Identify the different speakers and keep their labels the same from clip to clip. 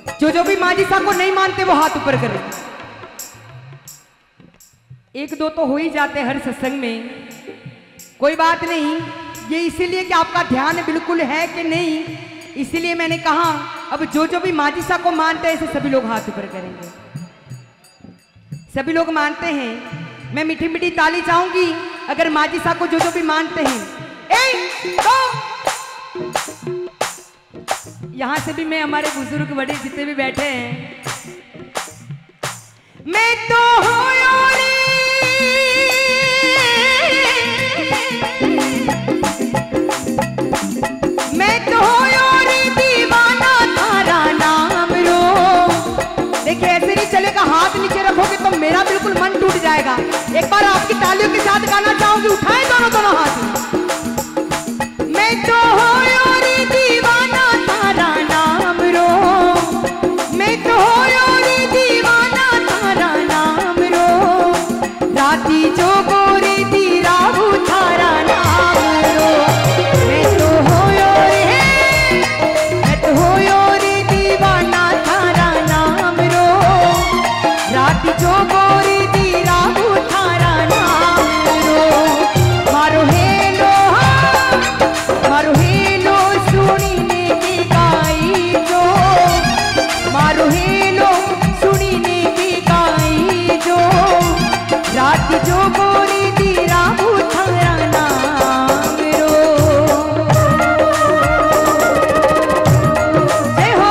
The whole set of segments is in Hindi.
Speaker 1: जो भी माँ जी साहब को नहीं मानते वो हाथ ऊपर करें। एक दो तो हो ही जाते हर सत्संग में, कोई बात नहीं। ये इसीलिए कि आपका ध्यान बिल्कुल है कि नहीं, इसीलिए मैंने कहा अब जो भी माँ जी साहब को मानते हैं ऐसे सभी लोग हाथ ऊपर करेंगे। सभी लोग मानते हैं, मैं मीठी मीठी ताली चाहूंगी अगर माँ जी साहब को जो भी मानते हैं। यहां से भी मैं हमारे बुजुर्ग बड़े जितने भी बैठे हैं, मैं तो दीवाना थारा नाम रो। देखिए ऐसे नहीं चलेगा, हाथ नीचे रखोगे तो मेरा बिल्कुल मन टूट जाएगा। एक बार आपकी तालियों के साथ गाना चाहूंगी, उठाएं दोनों हाथ। मैं तो दीवाना थारा नाम रो, मैं तो दीवाना थारा नाम रो। राती जो गोरी तीरा थारा नाम रो। मैं तो दीवाना थारा नाम रो। राती जो गोरी तीरा थारा नाम रो। मारो हेलो मारो हेलो सुनीने की गाई जो, मारो हेलो सुनीने की गाई जो। रात जो गोरी तीरा थारा नाम रो। जय हो।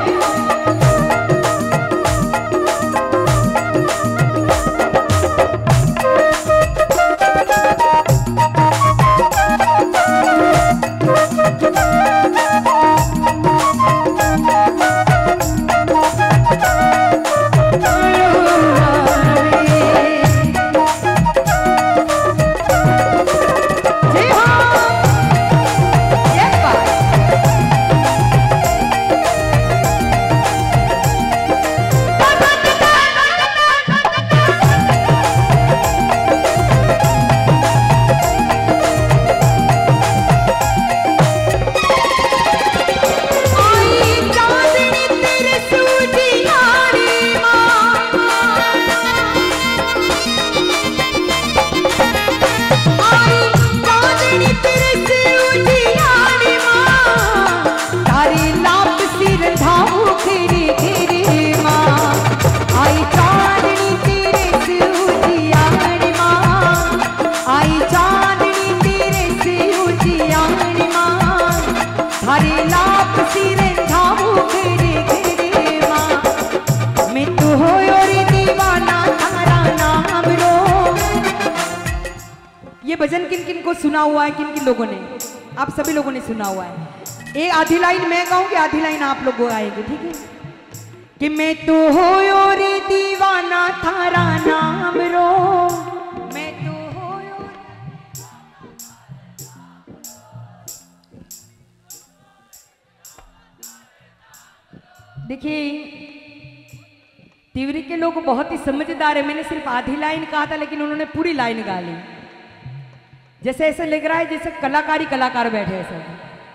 Speaker 1: ये भजन किन किन को सुना हुआ है, किन किन लोगों ने? आप सभी लोगों ने सुना हुआ है। एक आधी लाइन मैं गाऊंगी, आधी लाइन आप लोग गाएंगे, ठीक है? कि मैं तो होयो रे दीवाना थारा नाम रो। मैं तो होयो। देखिए तिवरी के लोग बहुत ही समझदार है। मैंने सिर्फ आधी लाइन कहा था लेकिन उन्होंने पूरी लाइन गा ली। जैसे ऐसे लग रहा है जैसे कलाकार बैठे हैं सब।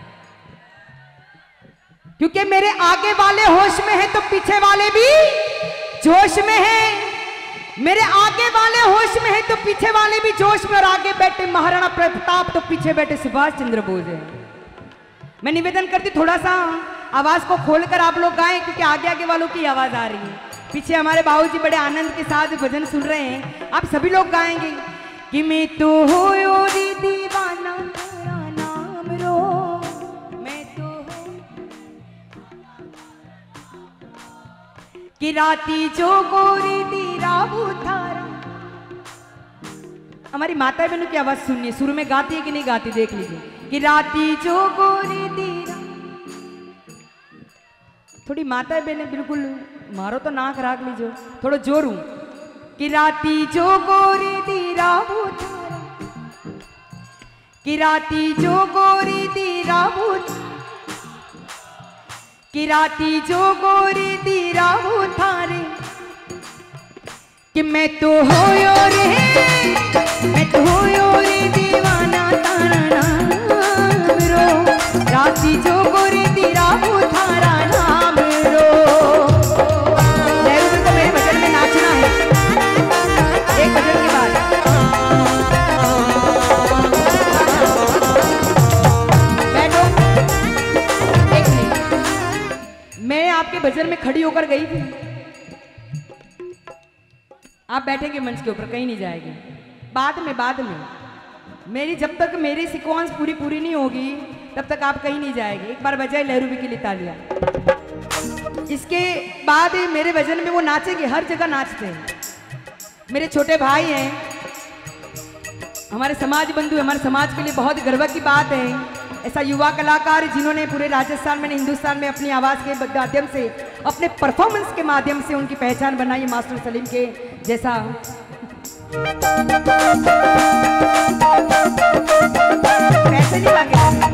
Speaker 1: क्योंकि मेरे आगे वाले होश में है तो पीछे वाले भी जोश में है। मेरे आगे वाले होश में है तो पीछे वाले भी जोश में। और आगे बैठे महाराणा प्रताप तो पीछे बैठे सुभाष चंद्र बोस है। मैं निवेदन करती थोड़ा सा आवाज को खोलकर आप लोग गाएं, क्योंकि आगे आगे वालों की आवाज आ रही है। पीछे हमारे बाबूजी बड़े आनंद के साथ भजन सुन रहे हैं। आप सभी लोग गाएंगे कि मैं तो होयो रे दीवाना तेरा नाम रो। मैं तो कि राती जो गोरी दीरा थारा। हमारी माता बहनों की आवाज सुनिए, शुरू में गाती है कि नहीं गाती देख लीजिए। कि राती जो गोरी दीरा। थोड़ी माता बहनें बिल्कुल मारो तो नाक राख लीजिए, थोड़ा जोर हूं। कि राती जो गोरी दीरा थारा। कि राती जो गोरी दीरा। कि राती जो गोरी दीरा थारे। कि मैं तो होयो रे, मैं तो होयो रे दीवाना तारा नाम रो। राती जो गोरी दीरा थारा नाम रो। आपके भजन में खड़ी होकर गई थी। आप बैठेंगे मंच के ऊपर, कहीं नहीं जाएंगे। बाद में मेरी जब तक मेरी सीक्वेंस पूरी नहीं होगी तब तक आप कहीं नहीं जाएंगे। एक बार बजाए लहरूबी की तालियां। इसके बाद मेरे भजन में वो नाचेंगे, हर जगह नाचते हैं। मेरे छोटे भाई हैं, हमारे समाज बंधु, हमारे समाज के लिए बहुत गर्व की बात है। ऐसा युवा कलाकार जिन्होंने पूरे राजस्थान में, हिंदुस्तान में अपनी आवाज़ के माध्यम से, अपने परफॉर्मेंस के माध्यम से उनकी पहचान बनाई, मास्टर सलीम के जैसा। पैसे नहीं मांगे।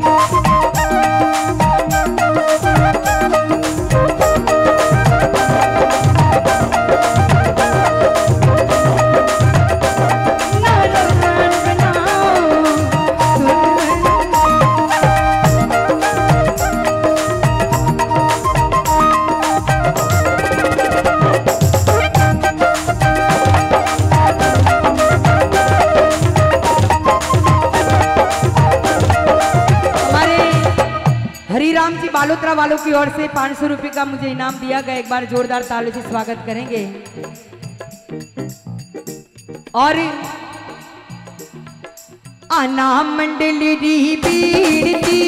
Speaker 1: हरिराम जी बालोतरा वालों की ओर से 500 रुपए का मुझे इनाम दिया गया। एक बार जोरदार ताली से स्वागत करेंगे। और आना मंडली री बीड़ती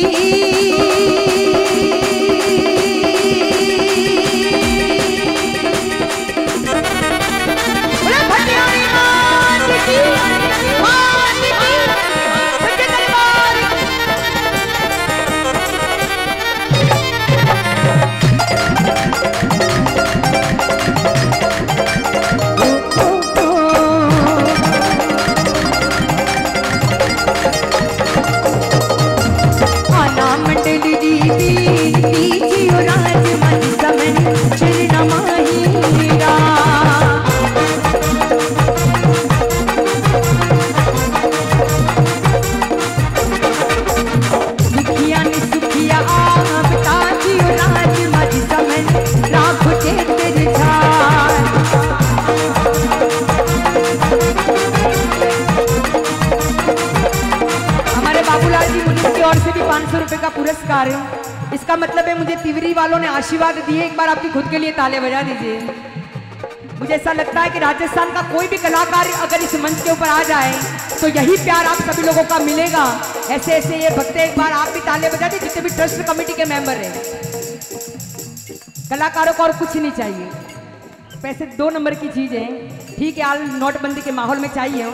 Speaker 1: का पुरस्कार है। इसका मतलब है मुझे तिवरी वालों ने आशीर्वाद दिए। एक बार आपकी खुद के लिए ताले बजा दीजिए। मुझे ऐसा लगता है कि राजस्थान का कोई भी कलाकार अगर इस मंच के ऊपर आ जाए तो यही प्यार आप सभी लोगों का मिलेगा। ऐसे ऐसे ये भक्ते, एक बार आप भी ताले बजा दीजिए जितने भी ट्रस्ट कमेटी के मेंबर हैं। कलाकारों को और कुछ नहीं चाहिए, पैसे 2 नंबर की चीज है। ठीक है, आज नोटबंदी के माहौल में चाहिए,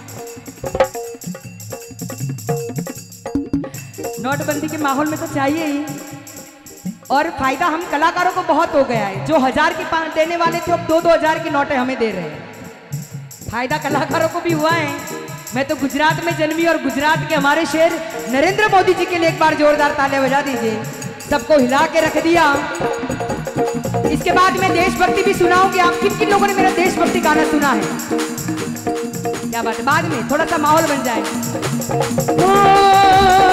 Speaker 1: नोटबंदी के माहौल में तो चाहिए ही। और फायदा हम कलाकारों को बहुत हो गया है। जो 1000 की देने वाले थे अब 2-2 हजार की नोटें हमें दे रहे हैं। फायदा कलाकारों को भी हुआ है। मैं तो गुजरात में जन्मी और गुजरात के हमारे शेर नरेंद्र मोदी जी के लिए एक बार जोरदार ताले बजा दीजिए। सबको हिला के रख दिया। इसके बाद मैं देशभक्ति भी सुनाऊंगी। आप किन किन लोगों ने मेरा देशभक्ति गाना सुना है? क्या बात है, बाद में थोड़ा सा माहौल बन जाए।